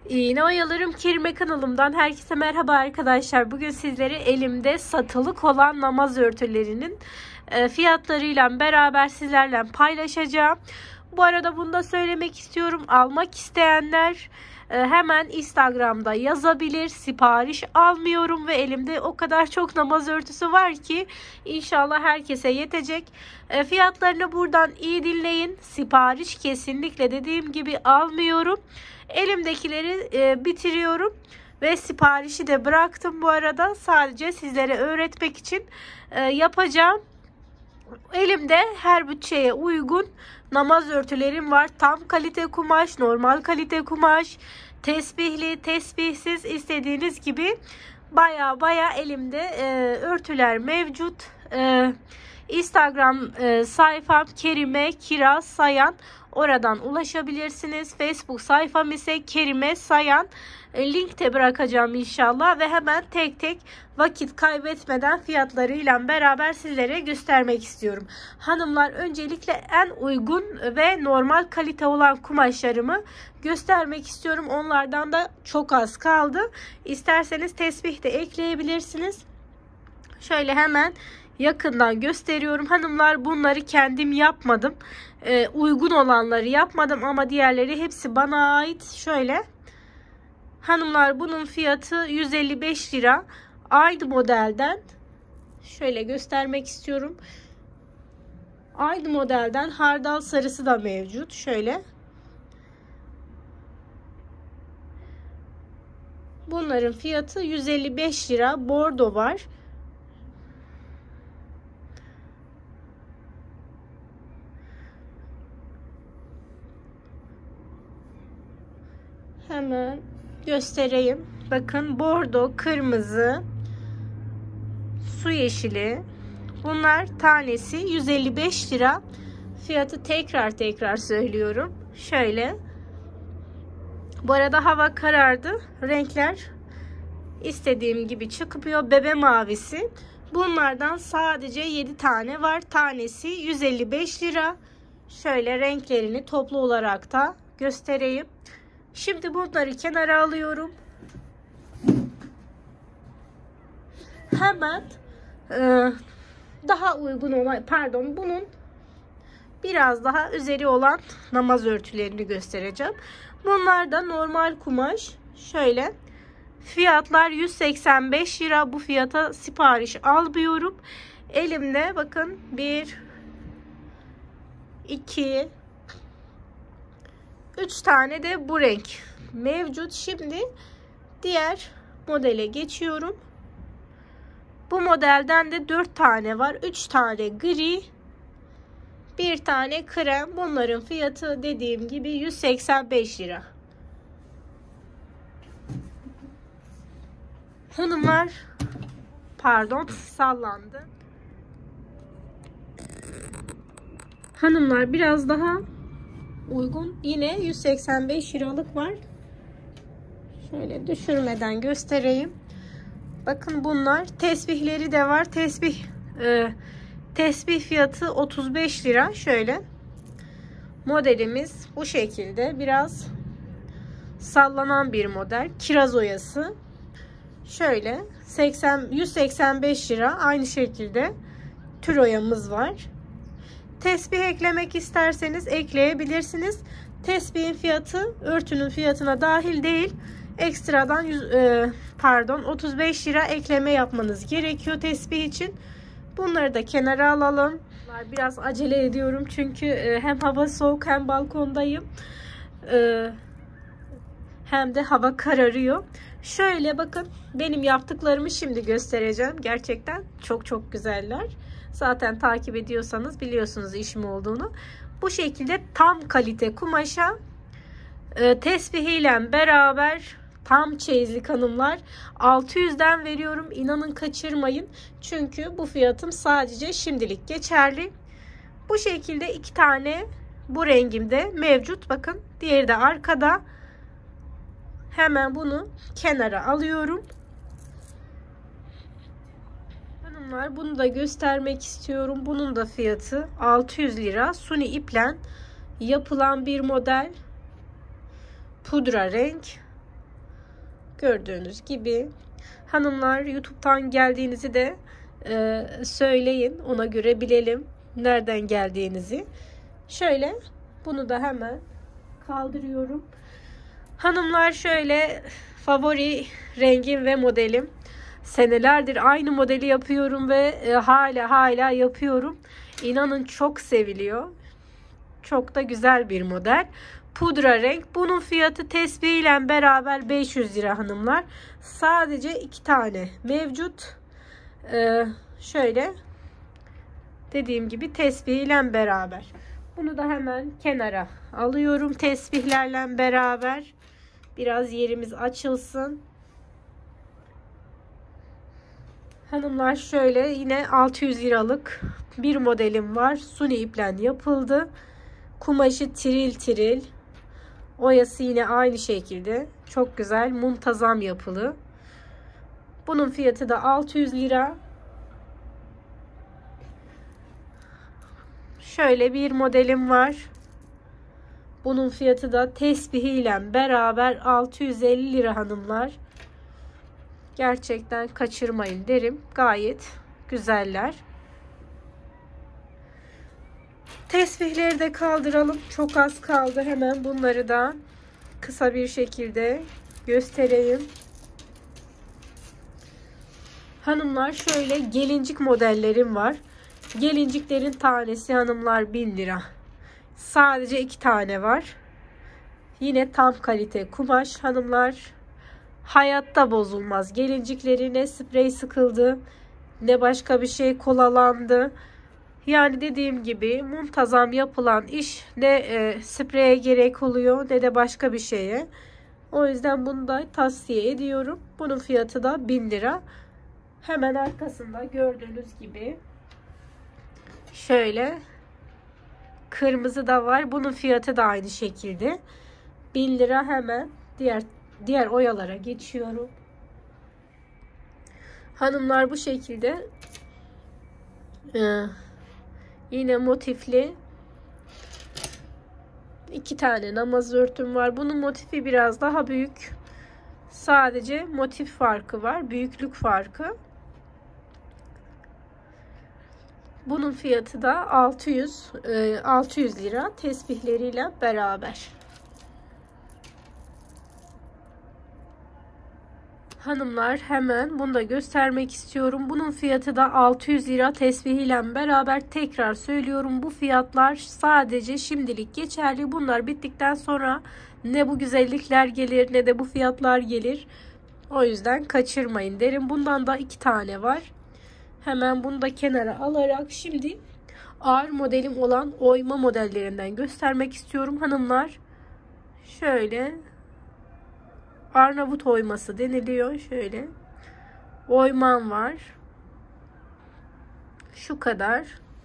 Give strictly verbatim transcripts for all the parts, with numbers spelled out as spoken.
İğne Oyalarım Kerime kanalımdan herkese merhaba arkadaşlar. Bugün sizlere elimde satılık olan namaz örtülerinin fiyatlarıyla beraber sizlerle paylaşacağım. Bu arada bunu da söylemek istiyorum. Almak isteyenler hemen Instagram'da yazabilir. Sipariş almıyorum ve elimde o kadar çok namaz örtüsü var ki inşallah herkese yetecek. Fiyatlarını buradan iyi dinleyin. Sipariş kesinlikle dediğim gibi almıyorum. Elimdekileri e, bitiriyorum ve siparişi de bıraktım bu arada. Sadece sizlere öğretmek için e, yapacağım. Elimde her bütçeye uygun namaz örtülerim var. Tam kalite kumaş, normal kalite kumaş, tesbihli, tesbihsiz, istediğiniz gibi baya baya elimde e, örtüler mevcut. E, Instagram e, sayfam Kerime Kiraz Sayan. Oradan ulaşabilirsiniz. Facebook sayfam ise Kerime Sayan. E, linkte bırakacağım inşallah ve hemen tek tek vakit kaybetmeden fiyatlarıyla beraber sizlere göstermek istiyorum. Hanımlar, öncelikle en uygun ve normal kalite olan kumaşlarımı göstermek istiyorum. Onlardan da çok az kaldı. İsterseniz tesbih de ekleyebilirsiniz. Şöyle hemen yakından gösteriyorum. Hanımlar, bunları kendim yapmadım. Ee, uygun olanları yapmadım ama diğerleri hepsi bana ait. Şöyle. Hanımlar, bunun fiyatı yüz elli beş lira. Aynı modelden şöyle göstermek istiyorum. Aynı modelden hardal sarısı da mevcut. Şöyle. Bunların fiyatı yüz elli beş lira. Bordo var. Hemen göstereyim. Bakın, bordo, kırmızı, su yeşili. Bunlar tanesi yüz elli beş lira. Fiyatı tekrar tekrar söylüyorum. Şöyle. Bu arada hava karardı. Renkler istediğim gibi çıkmıyor. Bebe mavisi. Bunlardan sadece yedi tane var. Tanesi yüz elli beş lira. Şöyle renklerini toplu olarak da göstereyim. Şimdi bunları kenara alıyorum. Hemen e, daha uygun olan, pardon, bunun biraz daha üzeri olan namaz örtülerini göstereceğim. Bunlar da normal kumaş. Şöyle. Fiyatlar yüz seksen beş lira. Bu fiyata sipariş almıyorum. Elimde bakın bir, iki, üç tane de bu renk mevcut. Şimdi diğer modele geçiyorum. Bu modelden de dört tane var. üç tane gri, bir tane krem. Bunların fiyatı dediğim gibi yüz seksen beş lira. Hanımlar, pardon, sallandı. Hanımlar, biraz daha uygun, yine yüz seksen beş liralık var. Şöyle düşürmeden göstereyim. Bakın, bunlar tesbihleri de var. Tesbih e, tesbih fiyatı otuz beş lira. Şöyle modelimiz bu şekilde, biraz sallanan bir model. Kiraz oyası. Şöyle seksen yüz seksen beş lira. Aynı şekilde tür oyamız var. Tesbih eklemek isterseniz ekleyebilirsiniz. Tesbihin fiyatı örtünün fiyatına dahil değil. Ekstradan yüz, e, pardon otuz beş lira ekleme yapmanız gerekiyor tesbih için. Bunları da kenara alalım. Biraz acele ediyorum çünkü e, hem hava soğuk hem balkondayım. E, hem de hava kararıyor. Şöyle bakın, benim yaptıklarımı şimdi göstereceğim. Gerçekten çok çok güzeller. Zaten takip ediyorsanız biliyorsunuz işim olduğunu. Bu şekilde tam kalite kumaşa e, tesbihiyle beraber tam çeyizlik hanımlar, altı yüzden veriyorum. İnanın, kaçırmayın. Çünkü bu fiyatım sadece şimdilik geçerli. Bu şekilde iki tane bu rengimde mevcut. Bakın, diğeri de arkada. Hemen bunu kenara alıyorum. Hanımlar, bunu da göstermek istiyorum. Bunun da fiyatı altı yüz lira. Suni iple yapılan bir model. Pudra renk. Gördüğünüz gibi. Hanımlar, YouTube'dan geldiğinizi de e, söyleyin. Ona göre bilelim nereden geldiğinizi. Şöyle bunu da hemen kaldırıyorum. Hanımlar, şöyle favori rengim ve modelim. Senelerdir aynı modeli yapıyorum ve e, hala hala yapıyorum. İnanın çok seviliyor. Çok da güzel bir model. Pudra renk. Bunun fiyatı tesbihiyle beraber beş yüz lira hanımlar. Sadece iki tane mevcut. Ee, şöyle dediğim gibi tesbihiyle beraber. Bunu da hemen kenara alıyorum tesbihlerle beraber. Biraz yerimiz açılsın. Hanımlar, şöyle yine altı yüz liralık bir modelim var. Suni iple yapıldı. Kumaşı tiril tiril. Oyası yine aynı şekilde. Çok güzel, muntazam yapılı. Bunun fiyatı da altı yüz lira. Şöyle bir modelim var. Bunun fiyatı da tesbihiyle beraber altı yüz elli lira hanımlar. Gerçekten kaçırmayın derim. Gayet güzeller. Tesbihleri de kaldıralım. Çok az kaldı. Hemen bunları da kısa bir şekilde göstereyim. Hanımlar, şöyle gelincik modellerim var. Gelinciklerin tanesi hanımlar bin lira. Sadece iki tane var. Yine tam kalite kumaş hanımlar. Hayatta bozulmaz. Gelincikleri ne sprey sıkıldı ne başka bir şey kolalandı. Yani dediğim gibi muntazam yapılan iş, ne e, spreye gerek oluyor ne de başka bir şeye. O yüzden bunu da tavsiye ediyorum. Bunun fiyatı da bin lira. Hemen arkasında gördüğünüz gibi şöyle kırmızı da var. Bunun fiyatı da aynı şekilde bin lira. Hemen diğer diğer oyalara geçiyorum. Hanımlar, bu şekilde ee, yine motifli iki tane namaz örtüm var. Bunun motifi biraz daha büyük. Sadece motif farkı var. Büyüklük farkı. Bunun fiyatı da altı yüz altı yüz lira tesbihleriyle beraber. Hanımlar, hemen bunu da göstermek istiyorum. Bunun fiyatı da altı yüz lira tesbihiyle beraber. Tekrar söylüyorum, bu fiyatlar sadece şimdilik geçerli. Bunlar bittikten sonra ne bu güzellikler gelir ne de bu fiyatlar gelir. O yüzden kaçırmayın derim. Bundan da iki tane var. Hemen bunu da kenara alarak şimdi ağır modelim olan oyma modellerinden göstermek istiyorum hanımlar. Şöyle Arnavut oyması deniliyor. Şöyle oymam var. Şu kadar.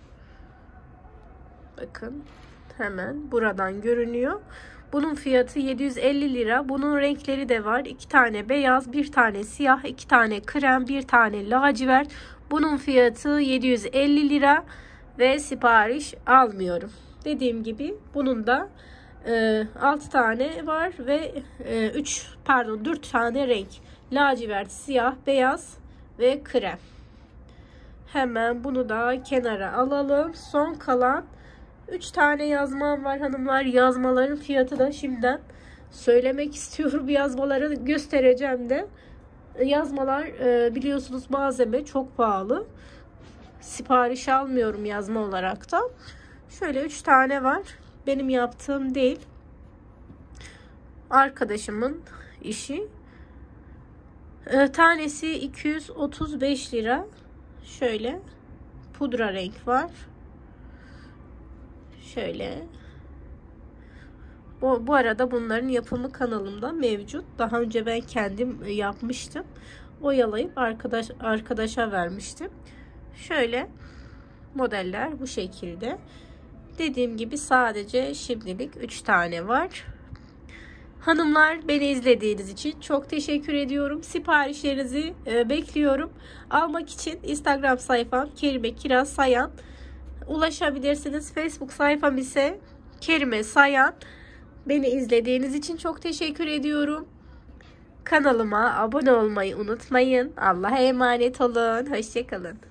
Bakın hemen buradan görünüyor. Bunun fiyatı yedi yüz elli lira. Bunun renkleri de var. iki tane beyaz, bir tane siyah, iki tane krem, bir tane lacivert. Bunun fiyatı yedi yüz elli lira ve sipariş almıyorum. Dediğim gibi bunun da e, altı tane var ve e, üç pardon dört tane renk. Lacivert, siyah, beyaz ve krem. Hemen bunu da kenara alalım. Son kalan üç tane yazmam var hanımlar. Yazmaların fiyatı da şimdiden söylemek istiyorum. Yazmaları göstereceğim de. Yazmalar biliyorsunuz malzeme çok pahalı. Sipariş almıyorum yazma olarak da. Şöyle üç tane var. Benim yaptığım değil. Arkadaşımın işi. Tanesi iki yüz otuz beş lira. Şöyle pudra renk var. Şöyle. Bu, bu arada bunların yapımı kanalımda mevcut. Daha önce ben kendim yapmıştım. Oyalayıp arkadaş arkadaşa vermiştim. Şöyle modeller bu şekilde. Dediğim gibi sadece şimdilik üç tane var. Hanımlar, beni izlediğiniz için çok teşekkür ediyorum. Siparişlerinizi e, bekliyorum. Almak için Instagram sayfam Kerime Kiraz Sayan ulaşabilirsiniz. Facebook sayfam ise Kerime Sayan. Beni izlediğiniz için çok teşekkür ediyorum. Kanalıma abone olmayı unutmayın. Allah'a emanet olun. Hoşçakalın.